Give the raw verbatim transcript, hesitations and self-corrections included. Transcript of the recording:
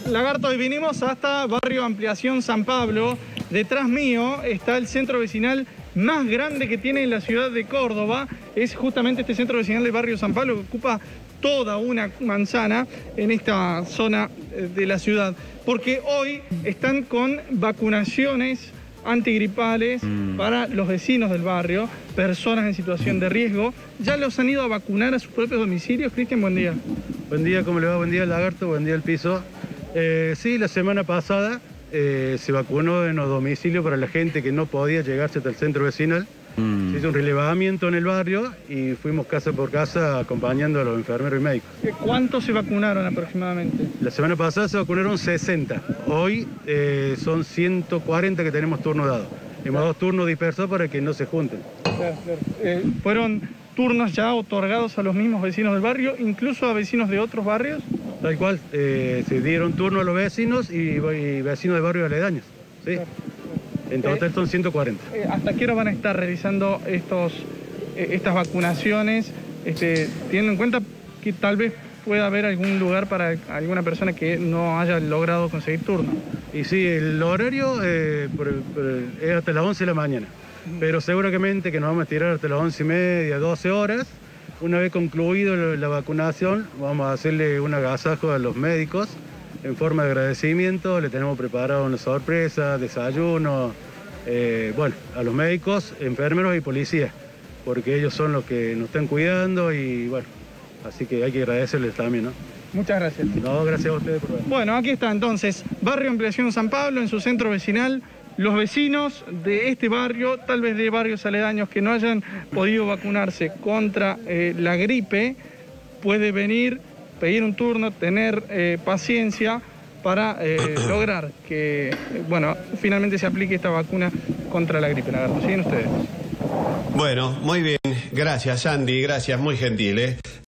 Lagarto, hoy vinimos hasta Barrio Ampliación San Pablo. Detrás mío está el centro vecinal más grande que tiene la ciudad de Córdoba. Es justamente este centro vecinal del Barrio San Pablo que ocupa toda una manzana en esta zona de la ciudad. Porque hoy están con vacunaciones antigripales mm. para los vecinos del barrio, personas en situación de riesgo. ¿Ya los han ido a vacunar a sus propios domicilios? Cristian, buen día. Buen día, ¿cómo le va? Buen día, Lagarto, buen día, El Piso. Eh, sí, la semana pasada eh, se vacunó en los domicilios para la gente que no podía llegarse hasta el centro vecinal. Mm. Se hizo un relevamiento en el barrio y fuimos casa por casa acompañando a los enfermeros y médicos. ¿Cuántos se vacunaron aproximadamente? La semana pasada se vacunaron sesenta. Hoy eh, son ciento cuarenta que tenemos turno dado. Hemos dado turnos dispersos para que no se junten. Claro, claro. Eh, ¿Fueron turnos ya otorgados a los mismos vecinos del barrio, incluso a vecinos de otros barrios? Tal cual, eh, se dieron turno a los vecinos y, y vecinos de barrios aledaños. ¿Sí? Claro. En total eh, son ciento cuarenta. Eh, ¿Hasta qué hora van a estar realizando estos, eh, estas vacunaciones? Este, teniendo en cuenta que tal vez pueda haber algún lugar para alguna persona que no haya logrado conseguir turno. Y sí, el horario eh, por, por, es hasta las once de la mañana. Pero seguramente que nos vamos a tirar hasta las once y media, doce horas. Una vez concluido la vacunación, vamos a hacerle un agasajo a los médicos en forma de agradecimiento. Le tenemos preparado una sorpresa, desayuno, eh, bueno, a los médicos, enfermeros y policías, porque ellos son los que nos están cuidando y bueno, así que hay que agradecerles también, ¿no? Muchas gracias. No, gracias a ustedes por ver. Bueno, aquí está entonces, Barrio Ampliación San Pablo, en su centro vecinal. Los vecinos de este barrio, tal vez de barrios aledaños que no hayan podido vacunarse contra eh, la gripe, puede venir, pedir un turno, tener eh, paciencia para eh, lograr que, eh, bueno, finalmente se aplique esta vacuna contra la gripe. Lagarto, siguen ustedes. Bueno, muy bien. Gracias, Andy. Gracias, muy gentil, ¿eh?